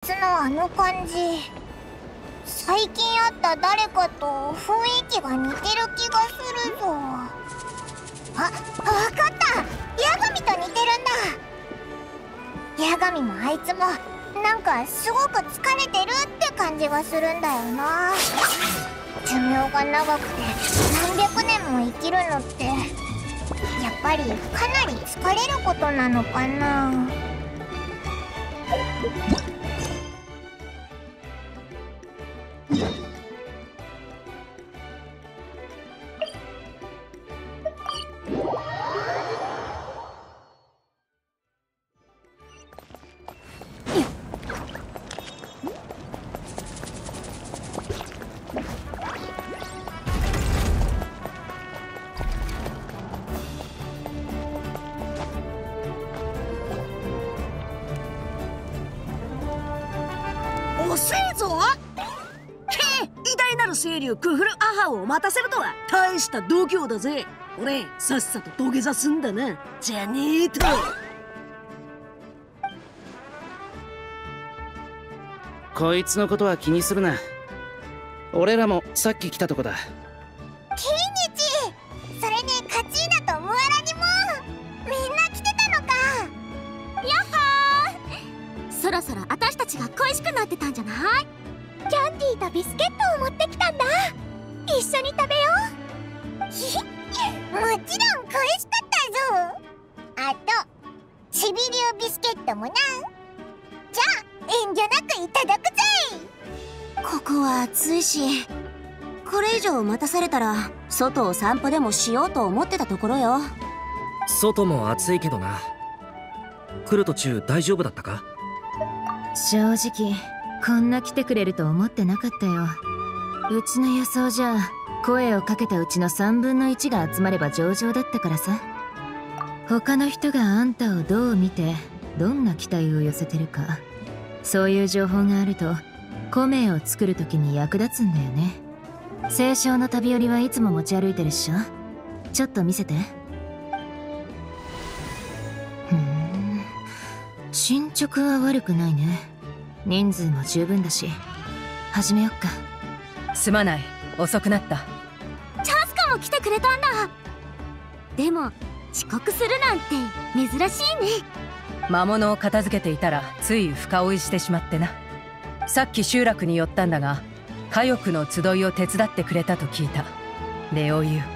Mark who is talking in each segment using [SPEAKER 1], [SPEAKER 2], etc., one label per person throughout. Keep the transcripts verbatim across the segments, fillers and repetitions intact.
[SPEAKER 1] つのあの感じ、最近会った誰かと雰囲気が似てる気がするぞ。あ、わかった、ヤガミと似てるんだ。ヤガミもあいつもなんかすごく疲れてるって感じがするんだよな。寿命が長くて何百年も生きるのってやっぱりかなり疲れることなのかな。
[SPEAKER 2] 遅えぞ。へえ、偉大なる清流クフルアハを待たせるとは大した度胸だぜ。俺さっさと土下座すんだな、じゃねえと。
[SPEAKER 3] こいつのことは気にするな。俺らもさっき来たとこだ。
[SPEAKER 1] キイニチ、それにカチーナとムアラにもみんな来てたのか。
[SPEAKER 4] やっはー、そろそろ私たちが恋しくなってたんじゃない？キャンディーとビスケットを持ってきたんだ。一緒に食べよう。
[SPEAKER 1] ひひ、もちろん恋しかったぞ。あとチビリュウビスケットもな。じゃあ遠慮なくいただくぜ。
[SPEAKER 4] ここは暑いし、これ以上待たされたら外を散歩でもしようと思ってたところよ。
[SPEAKER 5] 外も暑いけどな。来る途中大丈夫だったか？
[SPEAKER 6] 正直こんな来てくれると思ってなかったよ。うちの予想じゃ声をかけたうちのさんぶんのいちが集まれば上々だったからさ。他の人があんたをどう見てどんな期待を寄せてるか、そういう情報があるとコメを作る時に役立つんだよね。清少の旅寄りはいつも持ち歩いてるっしょ。ちょっと見せて。ふーん、進捗は悪くないね。人数も十分だし始めよっか。
[SPEAKER 7] すまない、遅くなった。
[SPEAKER 4] チャスカも来てくれたんだ。でも遅刻するなんて珍しいね。
[SPEAKER 7] 魔物を片付けていたらつい深追いしてしまってな。さっき集落に寄ったんだが、家族の集いを手伝ってくれたと聞いた。礼を言う。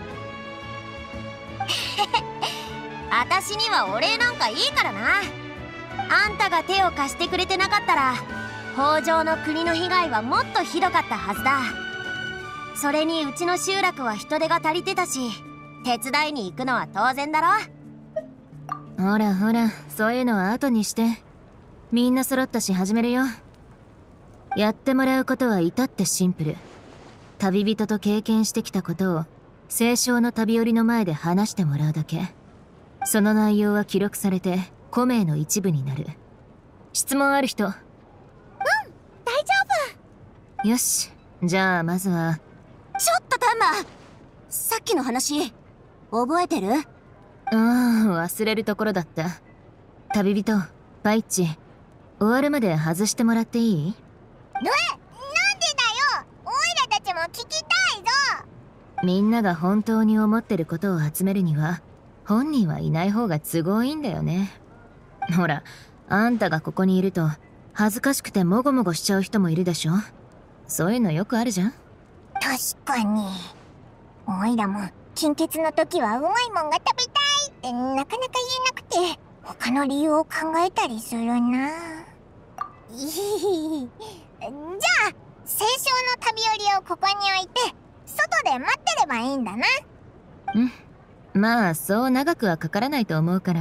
[SPEAKER 4] 私にはお礼なんかいいからな。あんたが手を貸してくれてなかったら北条の国の被害はもっとひどかったはずだ。それにうちの集落は人手が足りてたし、手伝いに行くのは当然だろ。
[SPEAKER 6] ほらほら、そういうのは後にして。みんな揃ったし始めるよ。やってもらうことは至ってシンプル。旅人と経験してきたことを清少の旅寄りの前で話してもらうだけ。その内容は記録されてコメの一部になる。質問ある人？
[SPEAKER 4] うん、大丈夫。
[SPEAKER 6] よし、じゃあまずは。
[SPEAKER 4] ちょっとタンマ、さっきの話覚えてる？
[SPEAKER 6] ああ、忘れるところだった。旅人パイッチ、終わるまで外してもらっていい？
[SPEAKER 1] え、なんでだよ。オイラたちも聞きたいぞ。
[SPEAKER 6] みんなが本当に思ってることを集めるには本人はいない方が都合いいんだよね。ほら、あんたがここにいると恥ずかしくてもごもごしちゃう人もいるでしょ。そういうのよくあるじゃん。
[SPEAKER 1] 確かに。オイラも金欠の時はうまいもんが食べたいってなかなか言えなくて、他の理由を考えたりするな。じゃあ清少の旅寄りをここに置いて外で待ってればいいんだな。
[SPEAKER 6] うん、まあそう長くはかからないと思うから。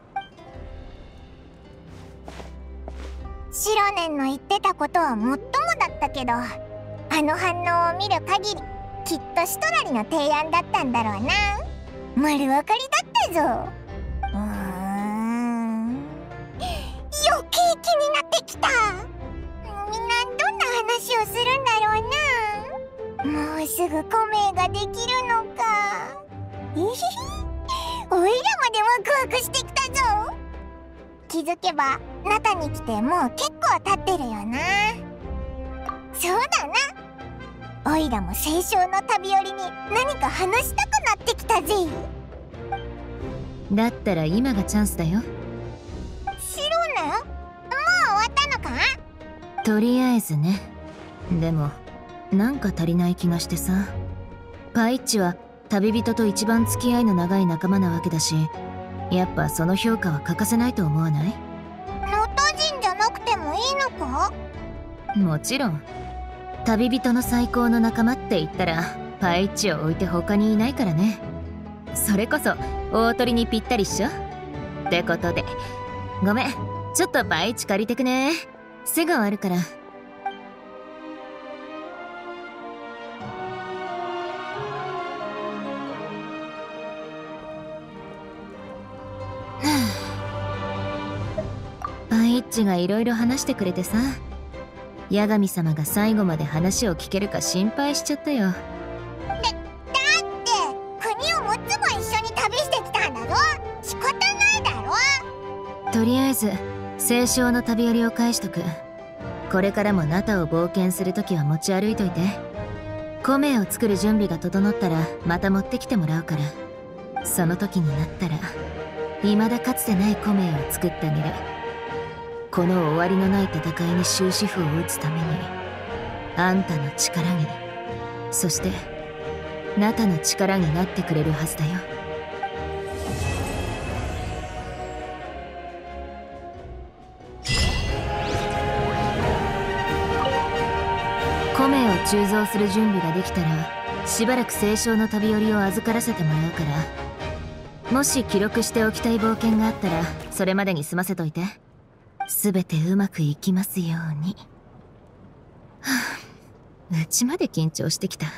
[SPEAKER 1] シロネンの言ってたことはもっともだったけど、あの反応を見る限りきっとシトラリの提案だったんだろうな。丸分かりだったぞ。うーん、余計気になってきた。みんなどんな話をするんだろうな。もうすぐコメができるのか。えへへ、おいらまでワクワクしてきたぞ。 気づけばナタに来てもう結構経ってるよな。そうだな、オイラも清少の旅寄りに何か話したくなってきたぜ。
[SPEAKER 6] だったら今がチャンスだよ。
[SPEAKER 1] シロネ、もう終わったのか？
[SPEAKER 6] とりあえずね。でもなんか足りない気がしてさ。パイッチは旅人と一番付き合いの長い仲間なわけだし、やっぱその評価は欠かせないと思わない？
[SPEAKER 1] ノタ人じゃなくてもいいのか？
[SPEAKER 6] もちろん。旅人の最高の仲間って言ったらパイッチを置いて他にいないからね。それこそ大鳥にぴったりっしょ。ってことでごめん、ちょっとパイッチ借りてくね。すぐ終わるから。パイッチがいろいろ話してくれてさ、八神様が最後まで話を聞けるか心配しちゃったよ。
[SPEAKER 1] だ、だって国をむつも一緒に旅してきたんだろ。仕方ないだろ。
[SPEAKER 6] とりあえず清少の旅寄りを返しとく。これからもナタを冒険するときは持ち歩いといて。米を作る準備が整ったらまた持ってきてもらうから、その時になったら未だかつてない米を作ってあげる。この終わりのない戦いに終止符を打つために、あんたの力に、そしてナタの力になってくれるはずだよ。米を鋳造する準備ができたら、しばらく清少の旅寄りを預からせてもらうから、もし記録しておきたい冒険があったらそれまでに済ませといて。すべてうまくいきますように。はあ、うちまで緊張してきた。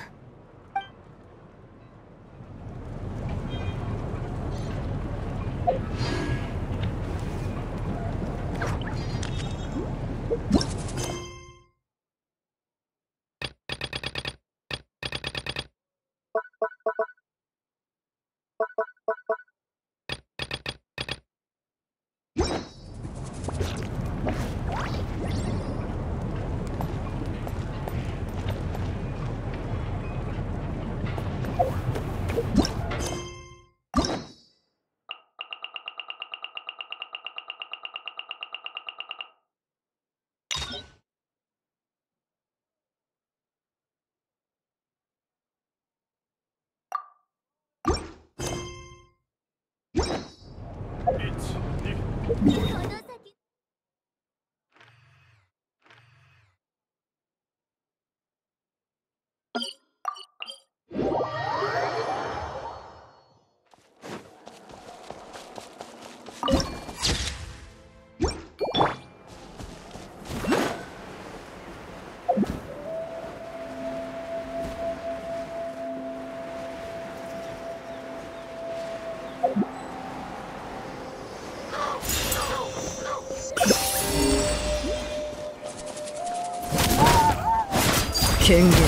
[SPEAKER 7] 権限。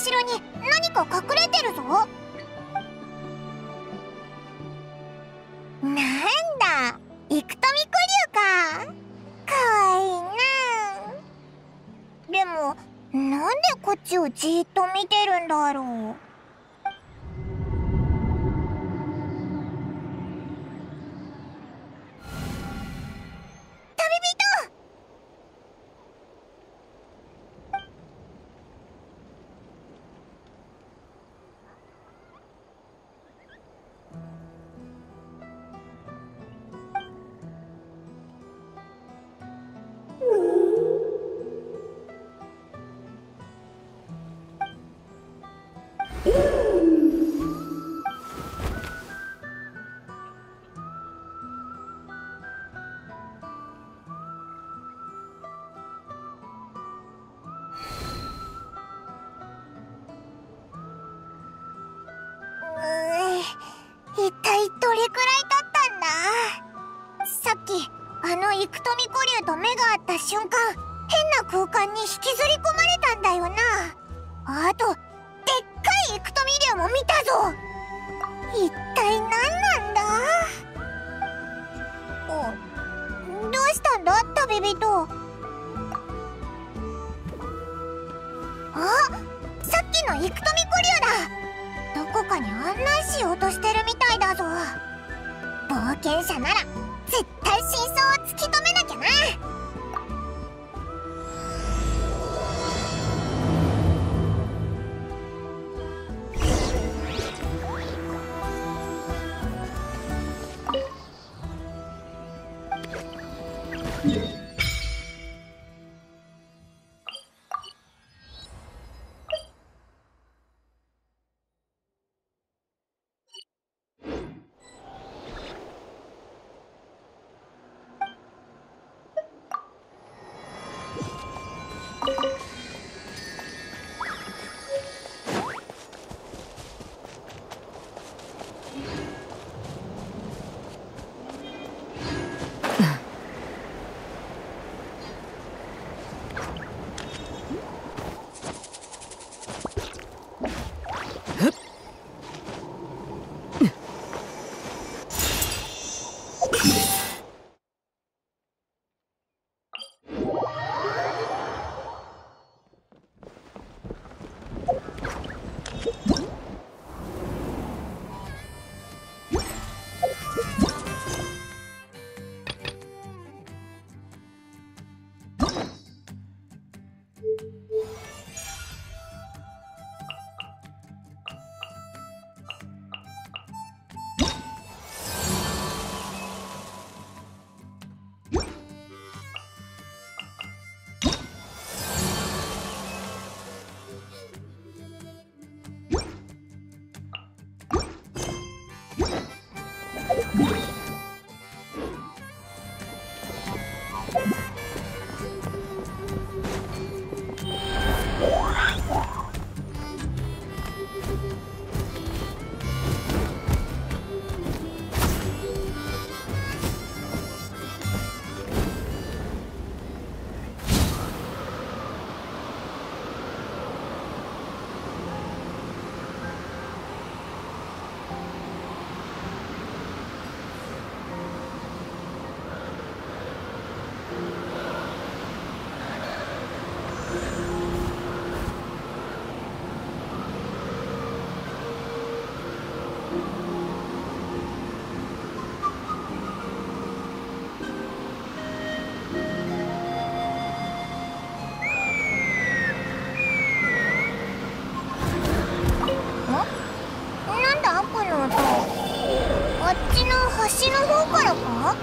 [SPEAKER 1] 後ろに何か隠れてるぞ。なんだ、イクトミコリュウか。かわいいな。でもなんでこっちをじーっと見てるんだろう。一体どれくらい経ったんだ。さっきあのイクトミコリュウと目が合った瞬間、変な空間に引きずり込まれたんだよな。あとでっかいイクトミリュウも見たぞ。一体何なんだ。お、どうしたんだ旅人。あ、さっきのイクトミコリュウだ。どこかに案内しようとしてるみたいだぞ。冒険者なら絶対真相を突き止めなきゃな。橋の方からか？